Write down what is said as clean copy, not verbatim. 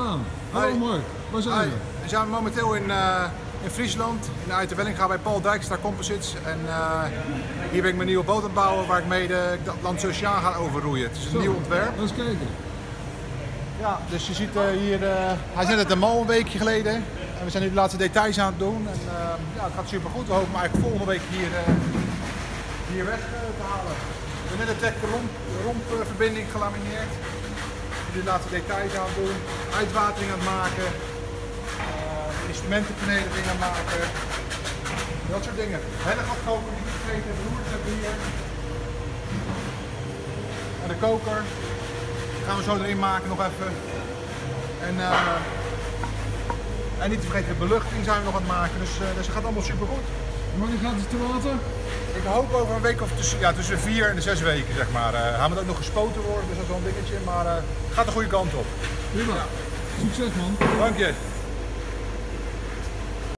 Daan. Hallo Mark, waar zijn we? We zijn momenteel in Friesland, in Uit de Wellinga bij Paul Dijkstra Composites. En hier ben ik mijn nieuwe boot aan het bouwen waar ik mede het Lanceoceaan ga overroeien. Het is een nieuw ontwerp. Eens kijken. Ja, dus je ziet hier, hij is net uit de mal een weekje geleden. En we zijn nu de laatste details aan het doen. En ja, het gaat super goed. We hopen hem eigenlijk volgende week hier weg te halen. We hebben net de rompverbinding gelamineerd. De laatste details aan het doen, uitwatering aan het maken, instrumentenpanelen dingen aan het maken, dat soort dingen. Hellegatkoker die vergeten, beroerd hebben hier. En de koker, die gaan we zo erin maken nog even. En niet te vergeten, de beluchting zijn we nog aan het maken, dus het gaat allemaal super goed. Wanneer gaat het te water? Ik hoop over een week of tussen 4 en 6 weken, zeg maar. Hij moet ook nog gespoten worden, dus dat is wel een dingetje, maar het gaat de goede kant op. Prima. Ja. Succes man. Dank je.